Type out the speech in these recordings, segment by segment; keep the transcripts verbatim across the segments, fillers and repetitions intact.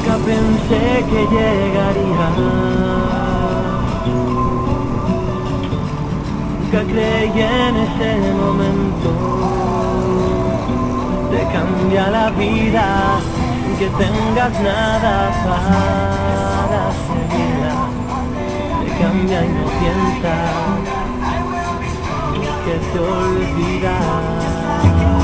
Nunca pensé que llegaría, nunca creí en ese momento. Te cambia la vida, que tengas nada para seguirla. Te cambia y no piensas que te olvidas.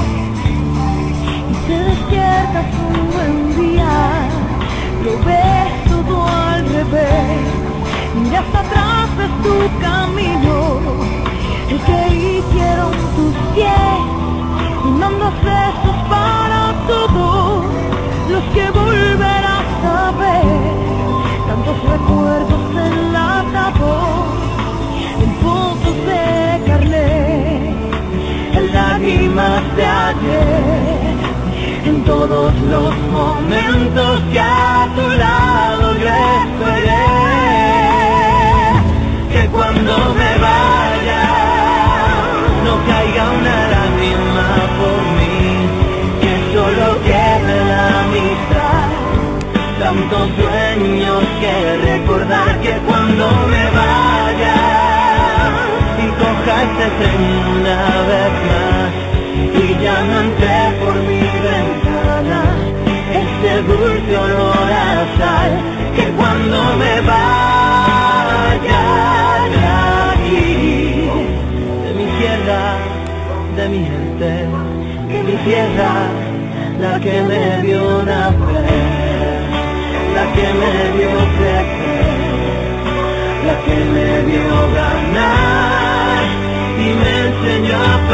Te despiertas un buen día, lo ves todo al revés, miras atrás, ves tu camino, el que hicieron tus pies, unos besos para todos los que volverás a ver, tantos recuerdos enlatados en pozos de carne, en lágrimas de ayer, en todos los momentos que a tu lado yo esperé. Que cuando me vaya no caiga una lágrima por mí, que solo quede la amistad, tantos sueños que recordar. Que cuando me vaya y coja este tren una vez más y ya no entré por mi ventana este dulce olor a sal. Que cuando me vaya de aquí, de mi tierra, de mi gente, de mi tierra, la que me vio nacer, la que me vio crecer, la que me vio ganar y me enseñó a